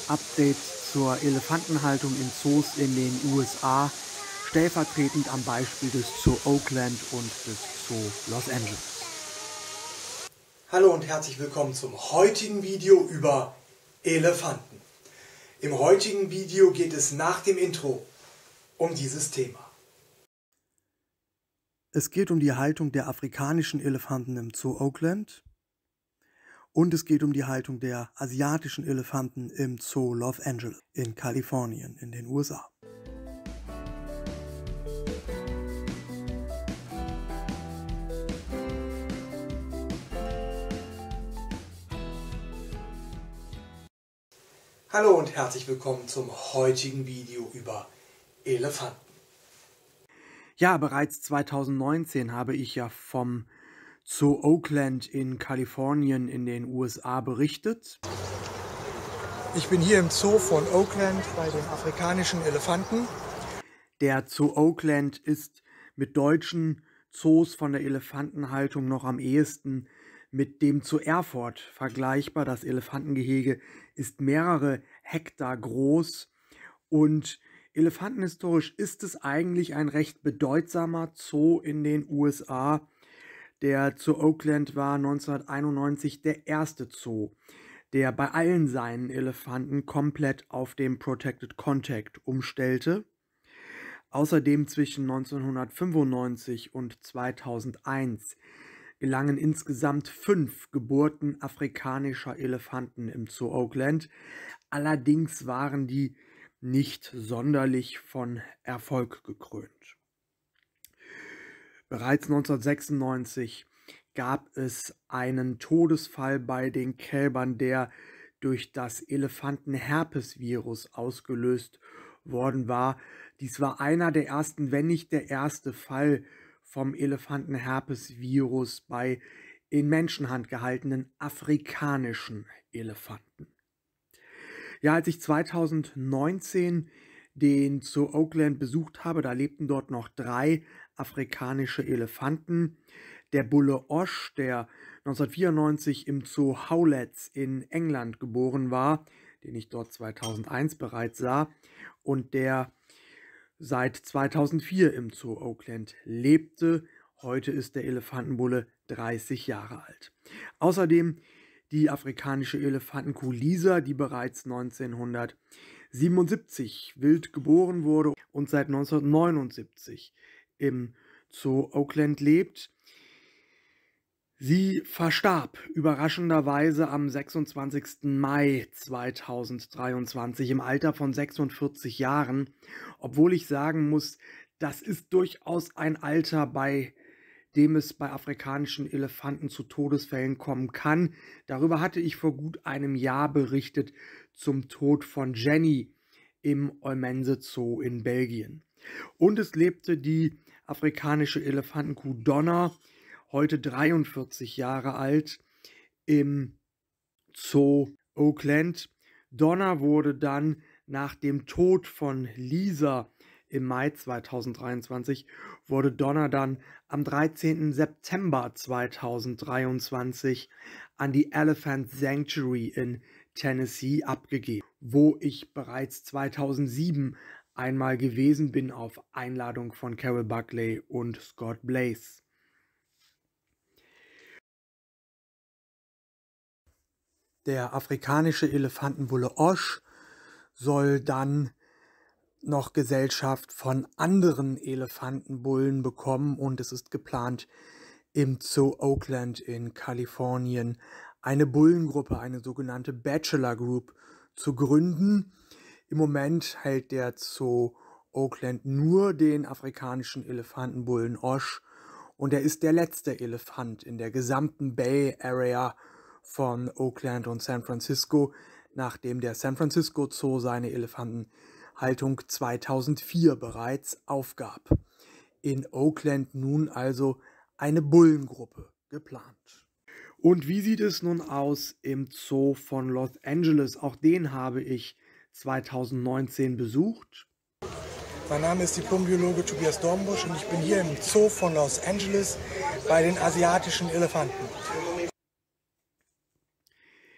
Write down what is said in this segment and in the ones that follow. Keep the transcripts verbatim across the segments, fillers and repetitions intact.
Updates zur Elefantenhaltung in Zoos in den U S A, stellvertretend am Beispiel des Zoo Oakland und des Zoo Los Angeles. Hallo und herzlich willkommen zum heutigen Video über Elefanten. Im heutigen Video geht es nach dem Intro um dieses Thema. Es geht um die Haltung der afrikanischen Elefanten im Zoo Oakland und es geht um die Haltung der asiatischen Elefanten im Zoo Los Angeles in Kalifornien in den U S A. Hallo und herzlich willkommen zum heutigen Video über Elefanten. Ja, bereits zweitausendneunzehn habe ich ja vom Zoo Oakland in Kalifornien in den U S A berichtet. Ich bin hier im Zoo von Oakland bei den afrikanischen Elefanten. Der Zoo Oakland ist mit deutschen Zoos von der Elefantenhaltung noch am ehesten mit dem Zoo Erfurt vergleichbar. Das Elefantengehege ist mehrere Hektar groß und elefantenhistorisch ist es eigentlich ein recht bedeutsamer Zoo in den U S A. Der Zoo Oakland war neunzehnhunderteinundneunzig der erste Zoo, der bei allen seinen Elefanten komplett auf den Protected Contact umstellte. Außerdem zwischen neunzehnhundertfünfundneunzig und zweitausendeins gelangen insgesamt fünf Geburten afrikanischer Elefanten im Zoo Oakland. Allerdings waren die nicht sonderlich von Erfolg gekrönt. Bereits neunzehnhundertsechsundneunzig gab es einen Todesfall bei den Kälbern, der durch das Elefantenherpesvirus ausgelöst worden war. Dies war einer der ersten, wenn nicht der erste Fall vom Elefantenherpesvirus bei in Menschenhand gehaltenen afrikanischen Elefanten. Ja, als ich zweitausendneunzehn den Zoo Oakland besucht habe, da lebten dort noch drei afrikanische Elefanten. Der Bulle Osh, der neunzehnhundertvierundneunzig im Zoo Howletts in England geboren war, den ich dort zweitausendeins bereits sah, und der seit zweitausendvier im Zoo Oakland lebte. Heute ist der Elefantenbulle dreißig Jahre alt. Außerdem die afrikanische Elefantenkuh Lisa, die bereits neunzehnhundertsiebenundsiebzig wild geboren wurde und seit neunzehnhundertneunundsiebzig im Zoo Oakland lebt. Sie verstarb überraschenderweise am sechsundzwanzigsten Mai zweitausenddreiundzwanzig im Alter von sechsundvierzig Jahren, obwohl ich sagen muss, das ist durchaus ein Alter, bei dem es bei afrikanischen Elefanten zu Todesfällen kommen kann. Darüber hatte ich vor gut einem Jahr berichtet zum Tod von Jenny im Olmense Zoo in Belgien. Und es lebte die afrikanische Elefantenkuh Donna, heute dreiundvierzig Jahre alt, im Zoo Oakland. Donna wurde dann nach dem Tod von Lisa im Mai zweitausenddreiundzwanzig, wurde Donna dann am dreizehnten September zweitausenddreiundzwanzig an die Elephant Sanctuary in Tennessee abgegeben, wo ich bereits zweitausendsieben einmal gewesen bin auf Einladung von Carol Buckley und Scott Blaze. Der afrikanische Elefantenbulle Osh soll dann noch Gesellschaft von anderen Elefantenbullen bekommen und es ist geplant, im Zoo Oakland in Kalifornien eine Bullengruppe, eine sogenannte Bachelor Group, zu gründen. Im Moment hält der Zoo Oakland nur den afrikanischen Elefantenbullen Osh und er ist der letzte Elefant in der gesamten Bay Area von Oakland und San Francisco, nachdem der San Francisco Zoo seine Elefantenhaltung zweitausendvier bereits aufgab. In Oakland nun also eine Bullengruppe geplant. Und wie sieht es nun aus im Zoo von Los Angeles? Auch den habe ich zweitausendneunzehn besucht. Mein Name ist Diplombiologe Tobias Dornbusch und ich bin hier im Zoo von Los Angeles bei den asiatischen Elefanten.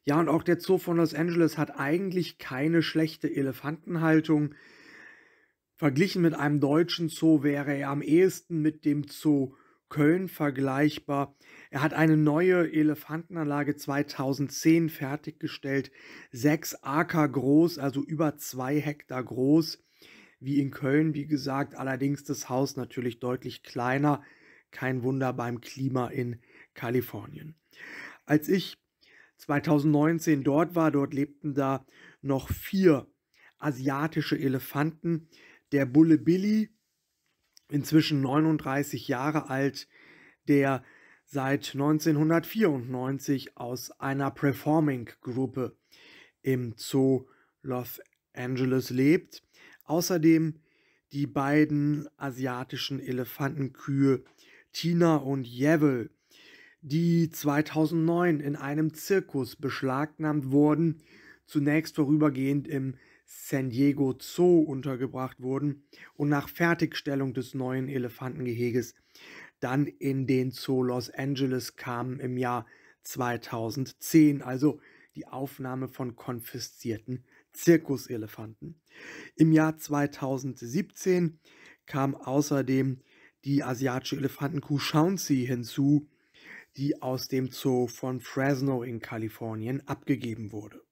Ja, und auch der Zoo von Los Angeles hat eigentlich keine schlechte Elefantenhaltung. Verglichen mit einem deutschen Zoo wäre er am ehesten mit dem Zoo Köln vergleichbar. Er hat eine neue Elefantenanlage zweitausendzehn fertiggestellt, sechs Aker groß, also über zwei Hektar groß, wie in Köln, wie gesagt, allerdings das Haus natürlich deutlich kleiner. Kein Wunder beim Klima in Kalifornien. Als ich zweitausendneunzehn dort war, dort lebten da noch vier asiatische Elefanten. Der Bulle Billy, inzwischen neununddreißig Jahre alt, der seit neunzehnhundertvierundneunzig aus einer Performing-Gruppe im Zoo Los Angeles lebt. Außerdem die beiden asiatischen Elefantenkühe Tina und Yewel, die zweitausendneun in einem Zirkus beschlagnahmt wurden, zunächst vorübergehend im San Diego Zoo untergebracht wurden und nach Fertigstellung des neuen Elefantengeheges dann in den Zoo Los Angeles kamen im Jahr zweitausendzehn, also die Aufnahme von konfiszierten Zirkuselefanten. Im Jahr zweitausendsiebzehn kam außerdem die asiatische Elefantenkuh Chauncey hinzu, die aus dem Zoo von Fresno in Kalifornien abgegeben wurde.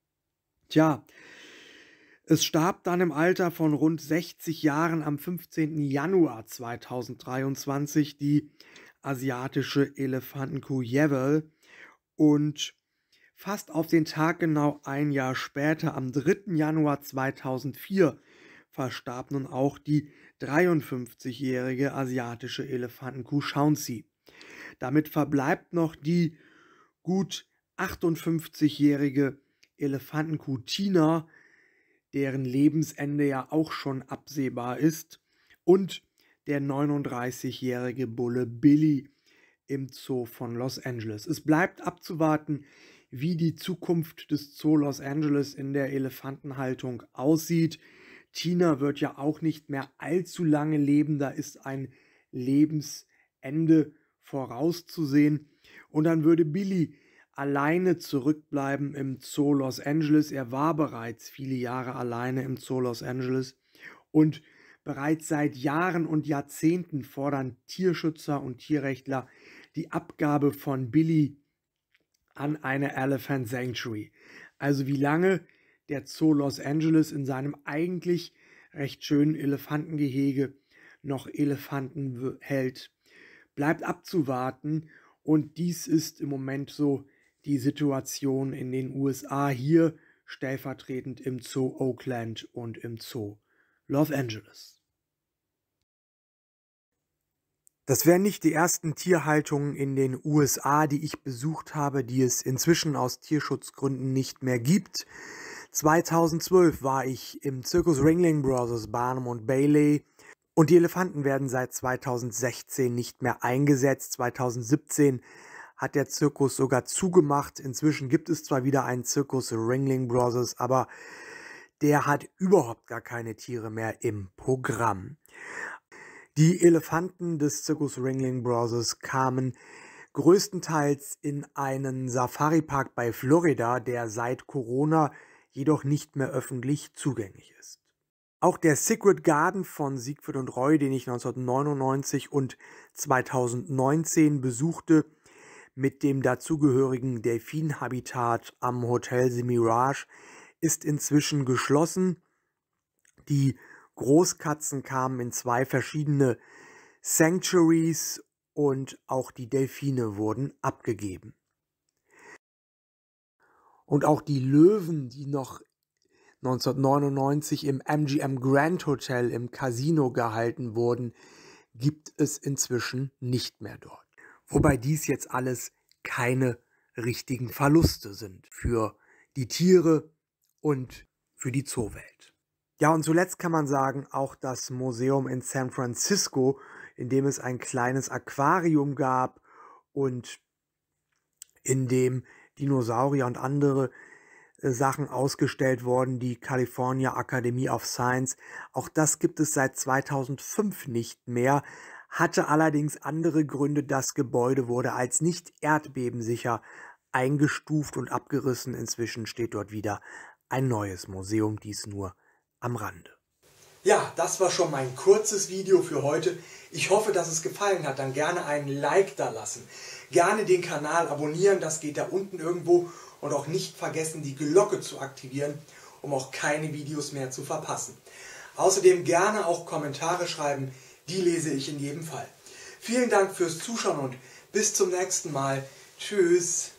Tja, es starb dann im Alter von rund sechzig Jahren am fünfzehnten Januar zweitausenddreiundzwanzig die asiatische Elefantenkuh Yewel und fast auf den Tag genau ein Jahr später, am dritten Januar zweitausendvier, verstarb nun auch die dreiundfünfzigjährige asiatische Elefantenkuh Chauncey. Damit verbleibt noch die gut achtundfünfzigjährige Elefantenkuh Tina, deren Lebensende ja auch schon absehbar ist, und der neununddreißigjährige Bulle Billy im Zoo von Los Angeles. Es bleibt abzuwarten, wie die Zukunft des Zoo Los Angeles in der Elefantenhaltung aussieht. Tina wird ja auch nicht mehr allzu lange leben, da ist ein Lebensende vorauszusehen. Und dann würde Billy alleine zurückbleiben im Zoo Los Angeles. Er war bereits viele Jahre alleine im Zoo Los Angeles und bereits seit Jahren und Jahrzehnten fordern Tierschützer und Tierrechtler die Abgabe von Billy an eine Elephant Sanctuary. Also wie lange der Zoo Los Angeles in seinem eigentlich recht schönen Elefantengehege noch Elefanten hält, bleibt abzuwarten. Und dies ist im Moment so die Situation in den U S A, hier stellvertretend im Zoo Oakland und im Zoo Los Angeles. Das wären nicht die ersten Tierhaltungen in den U S A, die ich besucht habe, die es inzwischen aus Tierschutzgründen nicht mehr gibt. zweitausendzwölf war ich im Zirkus Ringling Brothers Barnum und Bailey und die Elefanten werden seit zweitausendsechzehn nicht mehr eingesetzt. zweitausendsiebzehn hat der Zirkus sogar zugemacht. Inzwischen gibt es zwar wieder einen Zirkus Ringling Brothers, aber der hat überhaupt gar keine Tiere mehr im Programm. Die Elefanten des Zirkus Ringling Brothers kamen größtenteils in einen Safari-Park bei Florida, der seit Corona jedoch nicht mehr öffentlich zugänglich ist. Auch der Secret Garden von Siegfried und Roy, den ich neunzehnhundertneunundneunzig und zweitausendneunzehn besuchte, mit dem dazugehörigen Delfinhabitat am Hotel The Mirage, ist inzwischen geschlossen. Die Großkatzen kamen in zwei verschiedene Sanctuaries und auch die Delfine wurden abgegeben. Und auch die Löwen, die noch neunzehnhundertneunundneunzig im M G M Grand Hotel im Casino gehalten wurden, gibt es inzwischen nicht mehr dort. Wobei dies jetzt alles keine richtigen Verluste sind für die Tiere und für die Zoowelt. Ja, und zuletzt kann man sagen, auch das Museum in San Francisco, in dem es ein kleines Aquarium gab und in dem Dinosaurier und andere äh, Sachen ausgestellt wurden, die California Academy of Science. Auch das gibt es seit zweitausendfünf nicht mehr, hatte allerdings andere Gründe. Das Gebäude wurde als nicht erdbebensicher eingestuft und abgerissen. Inzwischen steht dort wieder ein neues Museum, dies nur am Rande. Ja, das war schon mein kurzes Video für heute. Ich hoffe, dass es gefallen hat. Dann gerne einen Like da lassen. Gerne den Kanal abonnieren, das geht da unten irgendwo. Und auch nicht vergessen, die Glocke zu aktivieren, um auch keine Videos mehr zu verpassen. Außerdem gerne auch Kommentare schreiben, die lese ich in jedem Fall. Vielen Dank fürs Zuschauen und bis zum nächsten Mal. Tschüss.